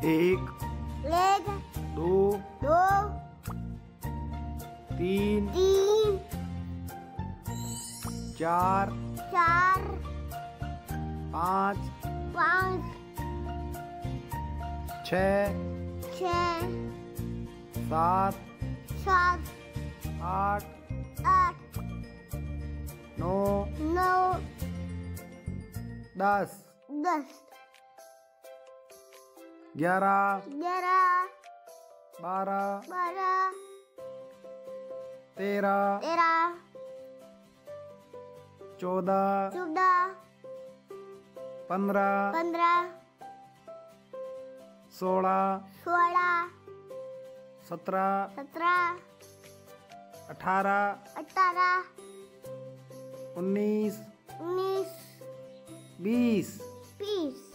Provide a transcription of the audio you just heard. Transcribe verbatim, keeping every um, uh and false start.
एक एक दो दो तीन तीन चार चार पाँच पाँच छः छः सात सात आठ आठ नौ नौ दस दस ग्यारह ग्यारह बारह बारह तेरह तेरह चौदह चौदह पंद्रह पंद्रह सोलह सोलह सत्रह सत्रह अठारह अठारह उन्नीस उन्नीस बीस बीस